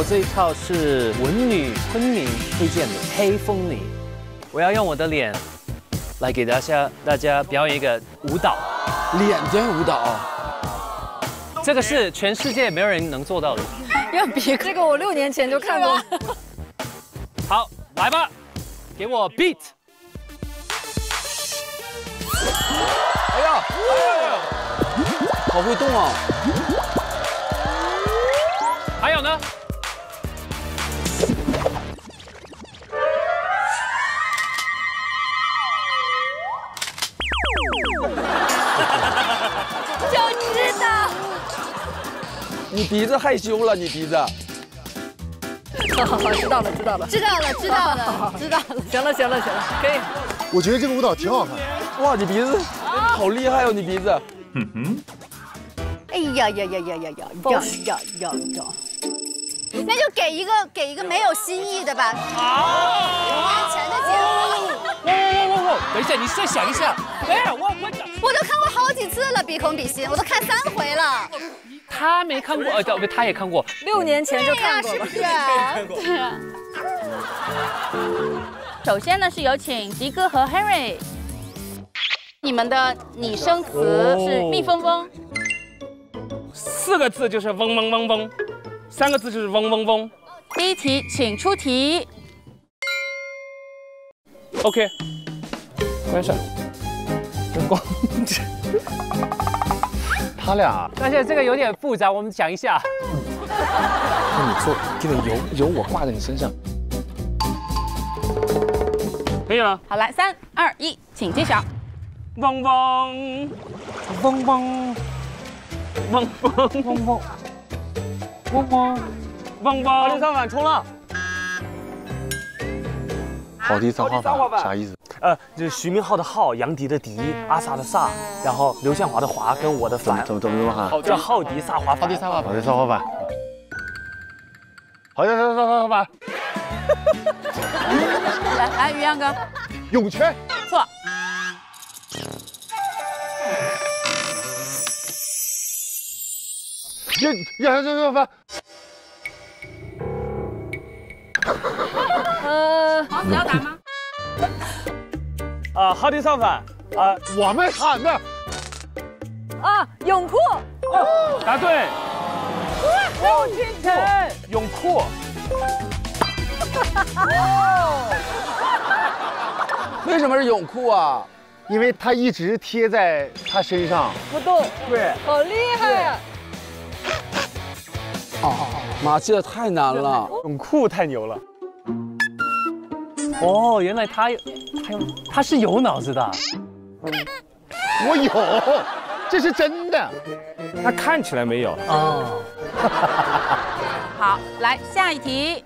这一套是文女昆明推荐的黑风铃，我要用我的脸来给大家表演一个舞蹈。 脸真舞蹈， 这个是全世界没有人能做到的。 要比这个我6年前就看过。 好，来吧，给我 beat。 哎呀，好会动啊！ 还有呢？ 就知道。 你鼻子害羞了，你鼻子。 好，知道了。行了，可以。 我觉得这个舞蹈挺好看。 哇，你鼻子好厉害哦，你鼻子。 哎呀，那就给一个没有新意的吧。5年前的节目。 等一下，你再想一下。哎， 我都看过好几次了，鼻孔比心，我都看3回了。 他没看过，他也看过。 6年前就看过了， 是不是？ 对啊。 首先呢是有请迪哥和 Henry， 你们的拟声词是蜜蜂蜂 ，4个字就是嗡嗡嗡嗡，3个字就是嗡嗡嗡。 第一题，请出题。 OK， 关上。光。 他俩， 但是这个有点复杂，我们讲一下。 那你做这个油我挂在你身上， 可以了。 好，来3、2、1，请揭晓。 嗡嗡，嗡嗡，嗡嗡，嗡嗡，嗡嗡，嗡嗡。好地三反冲浪。 好地三花法啥意思？ 就是徐明浩的浩，杨迪的迪，阿萨的萨，然后刘建华的华跟我的反， 怎么喊？ 叫浩迪萨华反。 好地三花法。好地三花法。 来，于洋哥。 涌泉。 错。 法。 王子要答吗？ 浩地三反。 我们喊的。 泳裤。 答对。 刘清晨， 泳裤。 为什么是泳裤啊？ 因为它一直贴在他身上不动。 对， 好厉害呀！ 妈，这太难了。 泳裤太牛了。 哦，原来他是有脑子的。 我有，这是真的。 他看起来没有。 哦。 好，来下一题。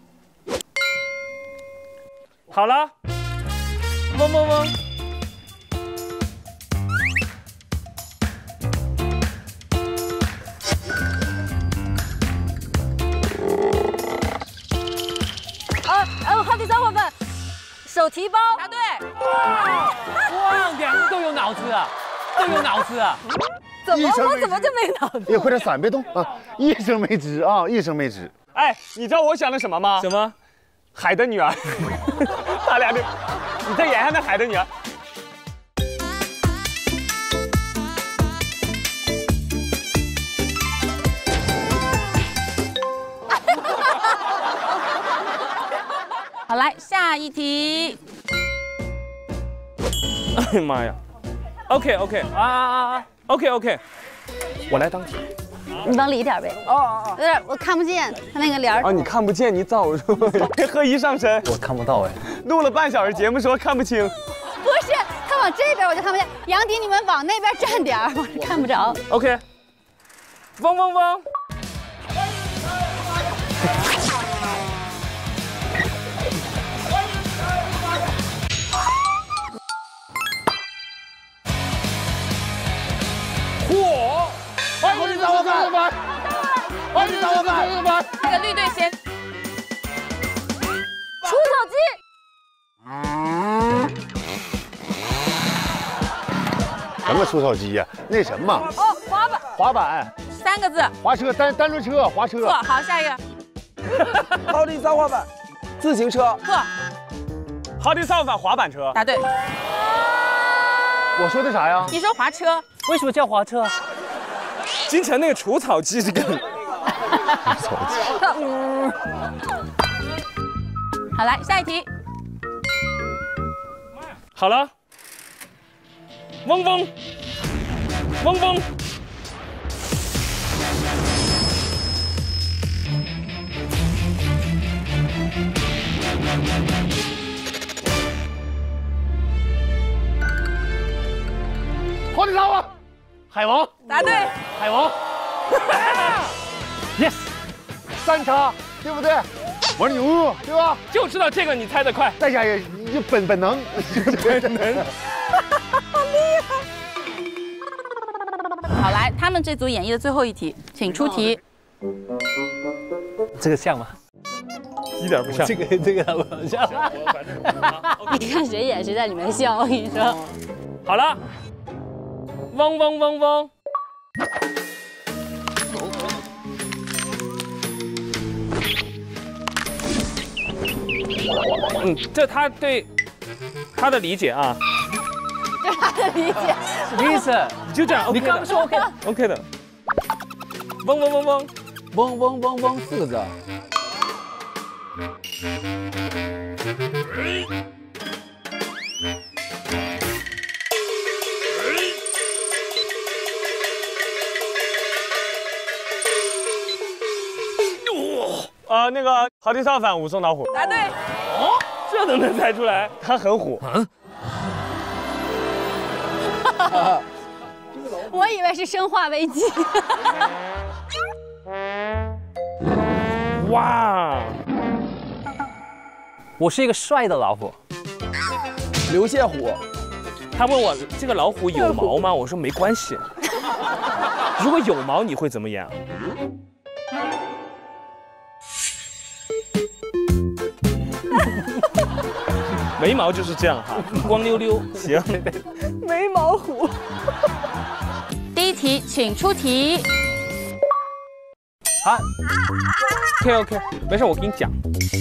好了，嗡嗡嗡。 好地三花粉，手提包。 答对。 哇，2个都有脑子啊， 我怎么就没脑子？ 也快点伞，别动啊！一声没吱啊，一声没吱。 哎，你知道我想的什么吗？ 什么？ 海的女儿。他俩的，你再演一下那海的女儿。 好，来下一题。 哎呀妈呀 ！OK， OK，我来当题。 你往里一点呗。有点我看不见他那个帘儿。 你看不见，你早说。贺一上身， 我看不到哎。 录了半小时节目说看不清。 不是，他往这边我就看不见。杨迪，你们往那边站点儿，我看不着。 OK， 嗡嗡嗡。 火！好地三花法。 这个绿队先。 除草机。 什么除草机呀？那什么？ 滑板。 3个字。 滑车，单轮车，滑车。 错，好，下一个。 好的造化板，自行车。 错， 好的造反滑板车。 答对。 我说的啥呀？ 你说滑车， 为什么叫滑车？ 京城那个除草机这个。 好，来下一题。 好了。嗡嗡，嗡嗡。 好的造化，海王， 答对。 海王。Yes， 三叉，对不对？我是牛肉，对吧？ 就知道这个你猜得快。 再加一个本能，本能。 好，来，他们这组演绎的最后一题，请出题。 这个像吗？ 一点不像。 这个好像。 你看谁演谁在里面像，我跟你说。 好了，嗡嗡嗡嗡。这他对他的理解啊。 对他的理解。 什么意思？ 你就这样， 你刚说 OK OK 的。嗡嗡嗡嗡， 嗡嗡嗡嗡4个字。 那个好的造反武松老虎。 答对。 哦，这都能猜出来，他很虎。 我以为是生化危机。 哇！ 我是一个帅的老虎。 刘谢虎。 他问我这个老虎有毛吗？我说没关系。如果有毛，你会怎么演？眉毛就是这样哈，光溜溜。行， 眉毛虎。第一题，请出题。 好 ，OK， 没事，我给你讲。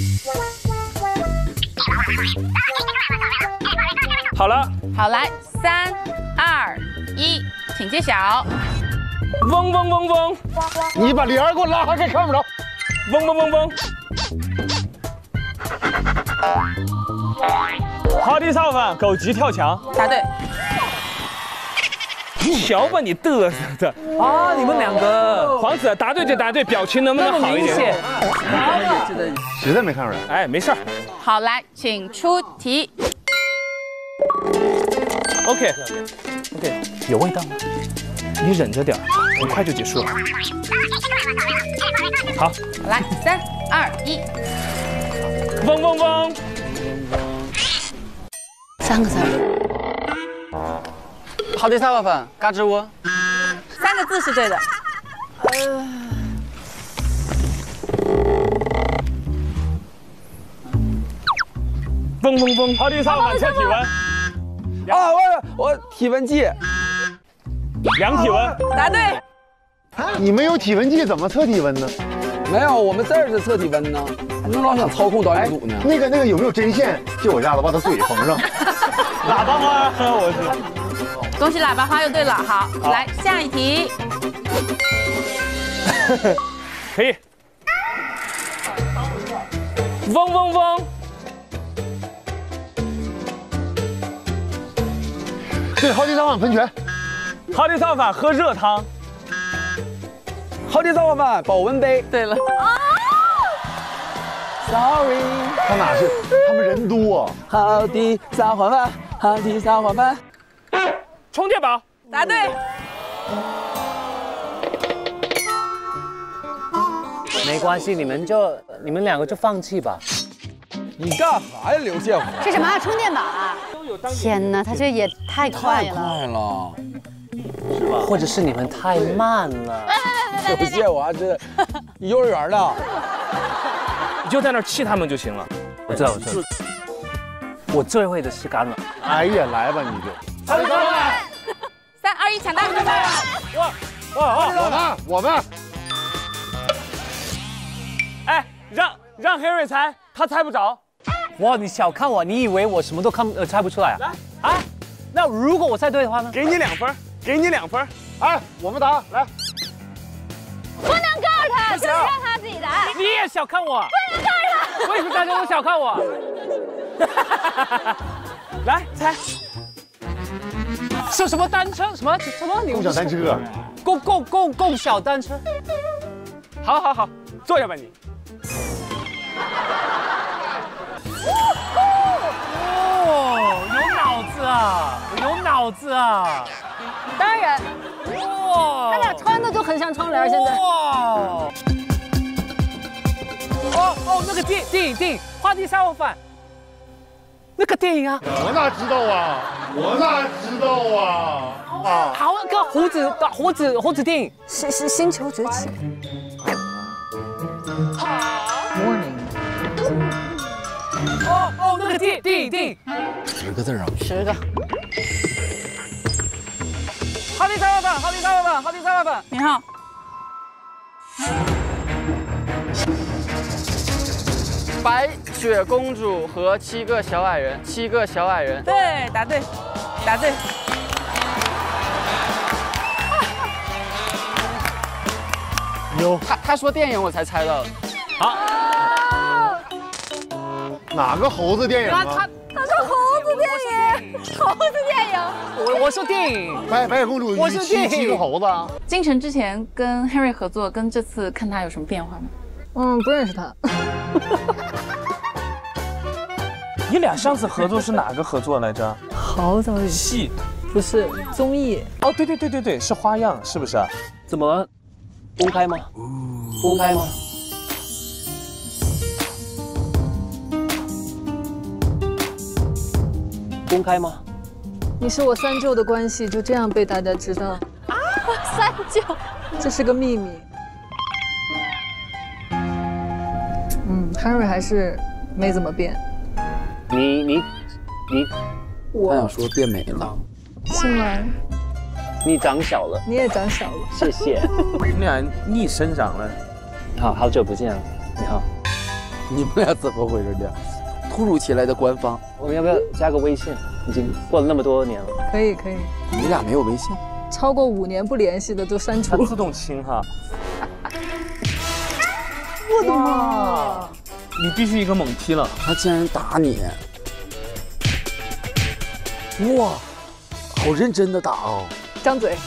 好了， 好，来，3、2、1，请揭晓。 嗡嗡嗡嗡， 你把帘儿给我拉开，看不着。 嗡嗡嗡嗡。好的造反，狗急跳墙。 答对。 瞧把你嘚瑟的啊！你们两个， 皇子答对就答对，表情能不能好一点？ 实在没看出来。 哎，没事儿。 好，来，请出题。 OK， 有味道吗？ 你忍着点，很快就结束了。好， 来，3、2、1， 嗡嗡嗡。 3个字。 好的，炒饭，嘎吱窝。 3个字是对的。 嗡嗡嗡，好的，炒饭测体温。 啊，我体温计。 量体温。 答对。 你们有体温计，怎么测体温呢？ 没有，我们这儿是测体温呢。你老想操控导演组呢？ 那个有没有针线？借我家的，把他嘴缝上。 喇叭花，我去。 恭喜喇叭花又对了，好，来下一题。 可以。嗡嗡嗡。 对，好的造反喷泉。 好的造反喝热汤。 好的造反保温杯。 对了。 Sorry， 他哪是？他们人多。 好的撒谎饭，好的撒谎饭。 充电宝。 答对。 没关系，你们两个就放弃吧。 你干啥呀，刘谢虎？ 是什么啊？充电宝啊？天哪，他这也太快了。 快了， 是吧？或者是你们太慢了。 刘谢虎还是幼儿园的。 你就在那儿气他们就行了。 我知道。我最会的是橄榄。 哎呀，来吧你就。 3、2、1，抢答！ 我们。 哎，让让 Harry 猜，他猜不着。 哇，你小看我，你以为我什么都猜不出来啊？来啊，那如果我猜对的话呢？ 给你2分，给你2分。 哎，我们答来。 不能告诉他，就是让他自己答。 你也小看我， 不能告诉他。 为什么大家都小看我？ 来猜， 是什么单车？什么？ 共享单车。 共享单车。 好，坐下吧你。 哦，有脑子啊，有脑子啊！ 当然， 哇， 他俩穿的就很像窗帘，现在。 哇！哦，那个电影，花地沙碗饭，那个电影啊， 我哪知道啊？ 好个猴子电影， 星球崛起。 哦，那个电影 10个字啊 10个。 哈利沙碗饭。 你好， 白雪公主和7个小矮人， 对，答对。 有他说电影我才猜到的。 哪个猴子电影啊？ 他说猴子电影。 我说电影， 白雪公主与7个猴子。 进城之前跟 Harry 合作，跟这次看他有什么变化吗？ 不认识他。 你俩上次合作是哪个合作来着？ 好早以前， 戏不是综艺。 哦，对，是花样，是不是？ 怎么了？公开吗？公开吗？公开吗？ 你是我3舅的关系，就这样被大家知道。 3舅， 这是个秘密。Harry 还是没怎么变。 你， 他想说变美了。 是吗？ 你长小了， 你也长小了。 谢谢。 你俩逆生长了。 好久不见，你好。 你们俩怎么回事呢？突如其来的官方。 我们要不要加个微信？已经过了那么多年了。 可以。 你俩没有微信？ 超过5年不联系的都删除。 它自动清哈。 我的妈！ 你必须一个猛踢了。他竟然打你！哇，好认真的打哦。 张嘴。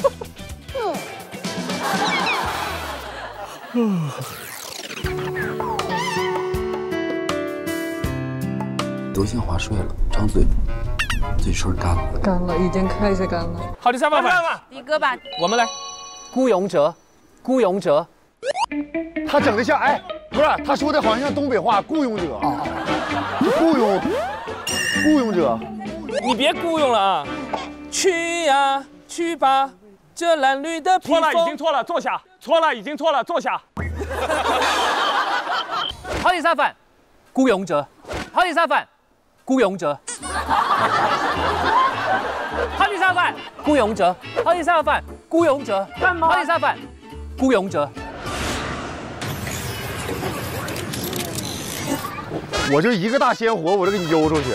刘宪华睡了，张嘴，嘴唇干了。 干了，已经开始干了。 好，第3碗饭。 迪哥吧， 我们来。 孤勇者。 他整的像不是，他说的好像像东北话，雇佣者。雇佣者。 你别雇佣了啊！去呀，去吧，这蓝绿的披风。错了，已经错了，坐下。错了，已经错了，坐下。 好第3饭，孤勇者。好第3饭，孤勇者。好第3饭，孤勇者。好第3饭，孤勇者。干嘛？好第3饭，孤勇者。 我就一个大鲜活，我就给你悠出去。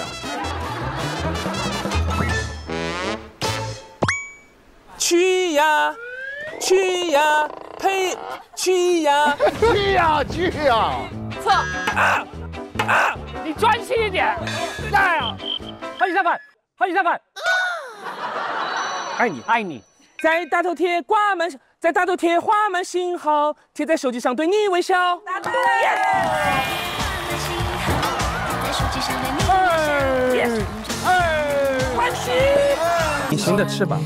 去呀，去呀，呸，去呀， 去呀！ 错你专心一点。好第3饭，爱你。 在大头贴挂满，在大头贴画满星号，贴在手机上对你微笑。答对。关系。 隐形的翅膀。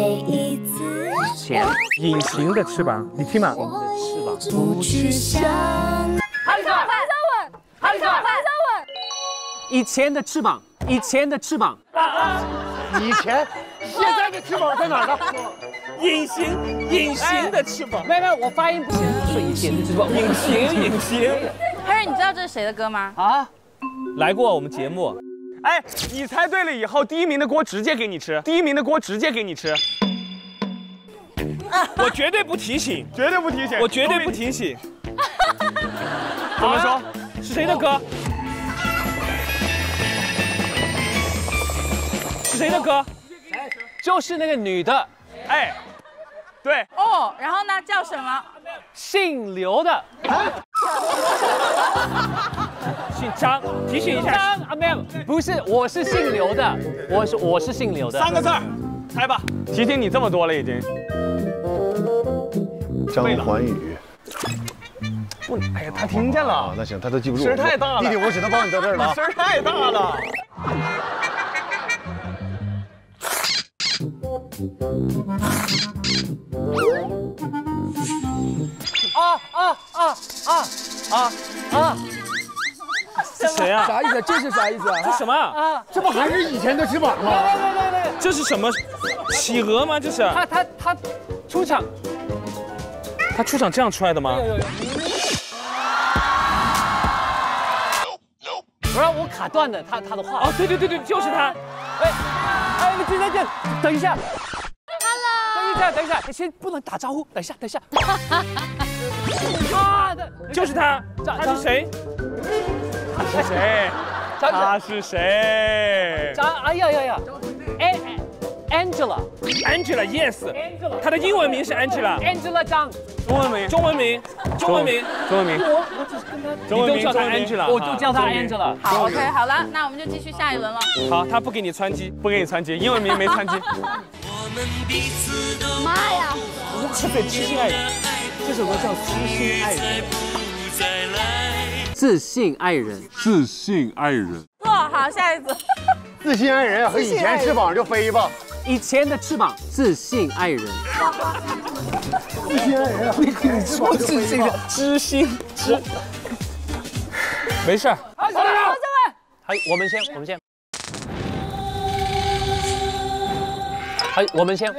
隐形的翅膀，你听嘛。 不去想。 哈利萨文。 以前的翅膀。 以前，现在的翅膀在哪儿呢？ 隐形的翅膀。 没有，我发音不行，是以前的翅膀。 隐形。 Harry， 你知道这是谁的歌吗？ 啊， 来过我们节目。哎，你猜对了以后，第1名的锅直接给你吃。我绝对不提醒，我绝对不提醒。怎么说？ 是谁的歌？是谁的歌？ 就是那个女的， 哎，对， 哦，然后呢？叫什么？ 姓刘的。 姓张，提醒一下。 张啊，没有，不是，我是姓刘的，我是姓刘的。 3个字儿，猜吧。提醒你这么多了已经。 张环宇。 不，哎呀，他听见了。 啊，那行，他都记不住。 声太大了。 弟弟，我只能帮你到这儿了。 声太大了。这谁啊？ 啥意思？这是啥意思啊？ 这什么啊？ 这不还是以前的翅膀吗？ 这是什么？企鹅吗？这是？ 他出场， 他出场这样出来的吗？ 不然我卡断了他的话。 哦，对，就是他。 哎，你等一下。Hello。等一下，你先不能打招呼。等一下。啊， 就是他。他是谁？他是谁？他是谁？ 哎呀，Angela，yes， 他的英文名是 Angela 张， 中文名， 我只是跟他， 你都叫他 Angela， 我就叫他 Angela。 好 ，OK， 好了，那我们就继续下一轮了。 好，他不给你窜机，英文名没窜机。 妈呀！ 哇塞，知心爱人，这首歌叫《知心爱人》。 自信爱人。 哦，好，下一组。 自信爱人和以前翅膀就飞吧。 以前的翅膀，自信爱人。 自信爱人，你说自信的知心。没事。 好，我们先。好，我们先。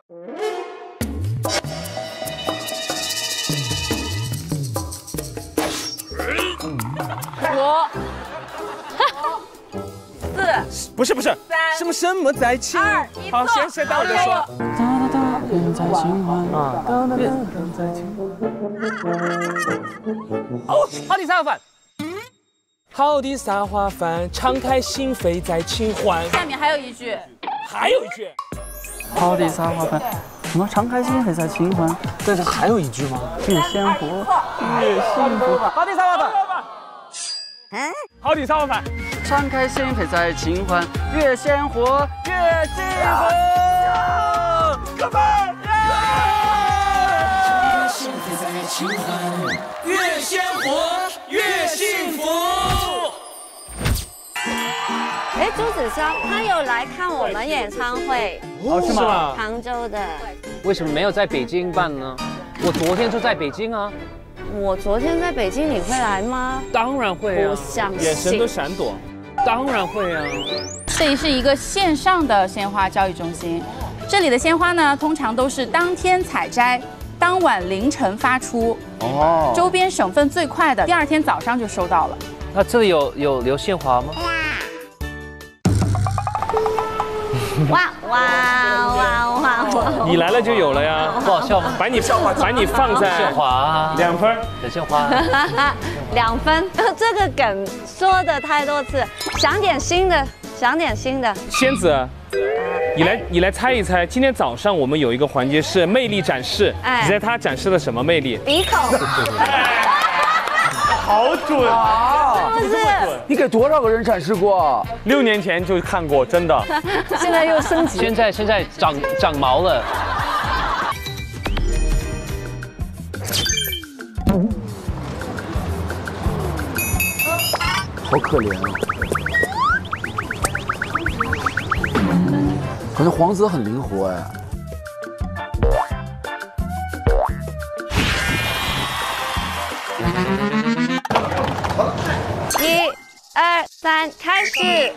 不是，什么在情？好，先到我这说。 好的撒饭。 好的撒花饭，敞开心扉在清欢。 下面还有一句。 好的撒花饭，什么敞开心扉在清欢？ 但是还有一句吗？ 越鲜活越幸福。 好的撒花饭。 好的撒花饭。 敞开心扉在清欢，越鲜活越幸福。 哥们儿！ 越鲜活越幸福。 哎，朱子骁他有来看我们演唱会， 是吗？ 杭州的。 为什么没有在北京办呢？我昨天就在北京啊。 我昨天在北京，你会来吗？ 当然会啊， 不相信。 眼神都闪躲。 当然会啊。 这里是一个线上的鲜花交易中心，这里的鲜花呢，通常都是当天采摘，当晚凌晨发出。哦。周边省份最快的，第2天早上就收到了。 那这里有留鲜花吗？ 哇！ 你来了就有了呀， 不好笑吗？ 把你放在鲜花 2分， 有鲜花 2分。这个梗说的太多次，想点新的。 仙子，你来猜一猜，今天早上我们有一个环节是魅力展示，你猜他展示了什么魅力？ 鼻孔。 好准啊！ 是不是？ 你给多少个人展示过 ？6年前就看过，真的。 现在又升级。 现在长毛了。 好可怜啊！可是黄泽很灵活哎。 1、2、3，开始。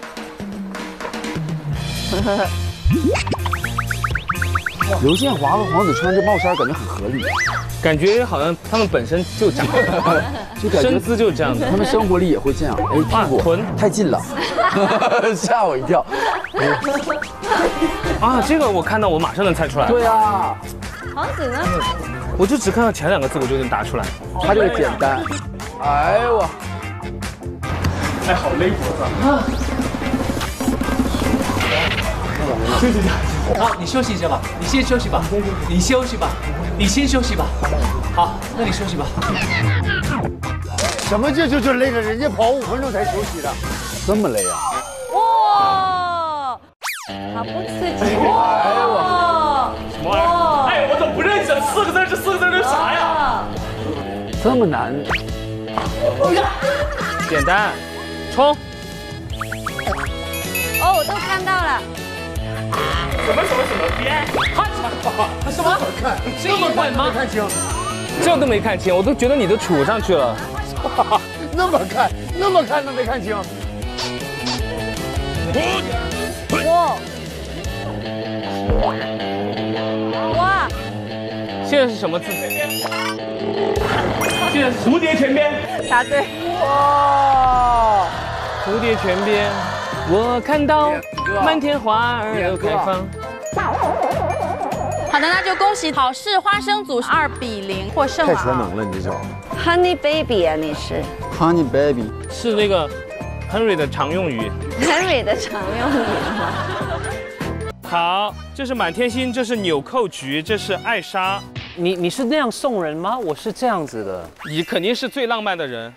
刘建华和黄子川这帽衫感觉很合理， 感觉好像他们本身就长， 就感觉身姿就是这样的。 他们生活里也会这样。哎，屁股臀太近了，吓我一跳。 啊，这个我看到我马上能猜出来。 对啊。 黄子呢？ 我就只看到前2个字，我就能答出来。 他这个简单。哎呦我。 哎，好勒脖子啊！休息一下。 好，你休息一下吧，你先休息吧，你休息吧，你先休息吧。好，那你休息吧。 什么就是累了？人家跑5分钟才休息的，这么累啊？ 哇，好不刺激哇！ 什么玩意儿？哎，我怎么不认识？4个字，这4个字是啥呀？ 这么难？ 简单，冲！ 哦，我都看到了。 什么边？ 什么？是英文吗？ 看清， 这都没看清，我都觉得你都杵上去了。 那么看都没看清。 哇！ 现在是什么字？现在是蝴蝶泉边。 答对。 哇！蝴蝶泉边，我看到满天花儿都开放。 好的，那就恭喜好事花生组2比0获胜了。 太全能了，你这叫 Honey baby 啊，你是 Honey baby 是那个 Henry 的常用语。 Henry 的常用语吗？ 好，这是满天星，这是纽扣菊，这是艾莎。 你是那样送人吗？我是这样子的。 你肯定是最浪漫的人。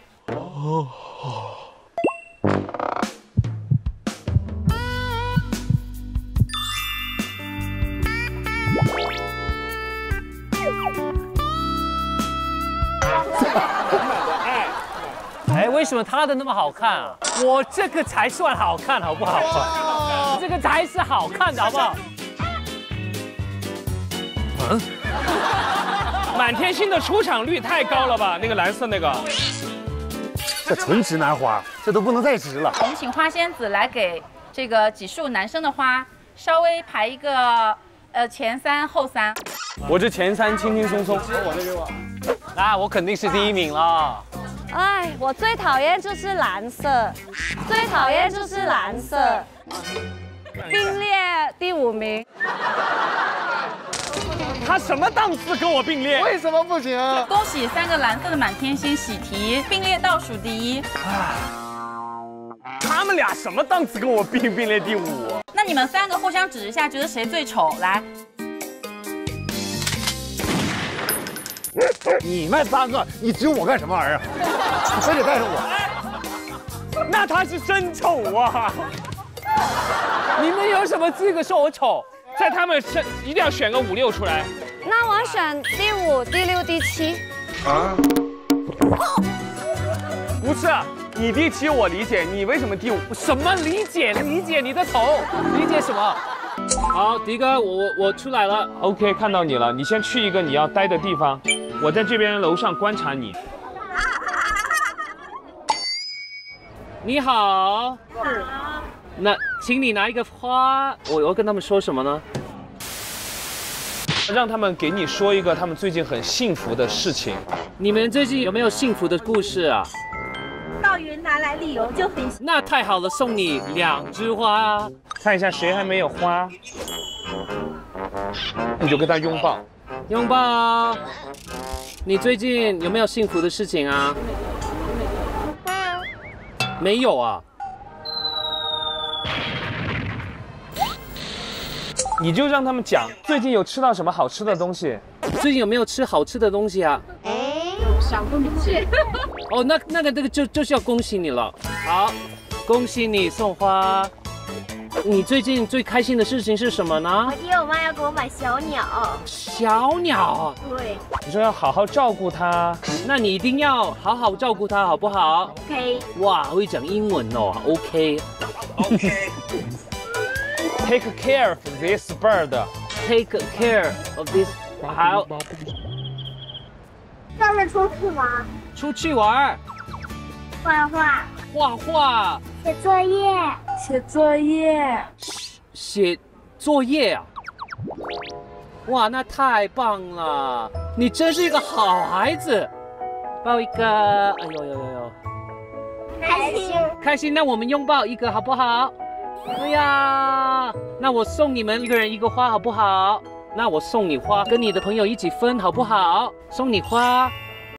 哎，为什么他的那么好看啊？我这个才算好看，好不好？这个才是好看的，好不好？ 满天星的出场率太高了吧？那个蓝色那个。 这纯直男花，这都不能再直了。 我们请花仙子来给这个几束男生的花稍微排一个前3后3。 我这前3轻轻松松。我这给我。 那我肯定是第1名了。 哎，我最讨厌就是蓝色，最讨厌就是蓝色，并列第5名。 他什么档次跟我并列？ 为什么不行？ 恭喜3个蓝色的满天星喜提并列倒数第1。 他们俩什么档次跟我并列第5？ 那你们3个互相指一下，觉得谁最丑？来。 你们3个，你指我干什么玩意儿？你非得带上我？ 那他是真丑啊！ 你们有什么资格说我丑？ 在他们身一定要选个5、6出来。 那我选第5、第6、第7。 啊？不是，你第7我理解，你为什么第5？ 什么理解？理解你的丑？理解什么？好，迪哥，我出来了。 OK， 看到你了，你先去一个你要待的地方，我在这边楼上观察你。 你好。是。那请你拿一个花，我要跟他们说什么呢？ 让他们给你说一个他们最近很幸福的事情。 你们最近有没有幸福的故事啊？ 到云南来旅游就很。 那太好了，送你2枝花啊！ 看一下谁还没有花，你就跟他拥抱。 拥抱。你最近有没有幸福的事情啊？没有啊。 你就让他们讲最近有吃到什么好吃的东西。 最近有没有吃好吃的东西啊？ 小东西。 哦，那个就是要恭喜你了。好，恭喜你送花。你最近最开心的事情是什么呢？ 我爹我妈要给我买小鸟。 小鸟？ 对。 你说要好好照顾它， 那你一定要好好照顾它，好不好 ？OK。 哇，会讲英文哦 OK。Take care of this bird. Take care of this. 好。 上面出去玩。 出去玩。 画画。 画画。 写作业。写作业。 写作业啊！哇，那太棒了！你真是一个好孩子。抱一个，哎呦呦呦呦！ 开心。 开心，那我们拥抱一个好不好？哎呀，那我送你们一个人一个花好不好？那我送你花，跟你的朋友一起分好不好？送你花。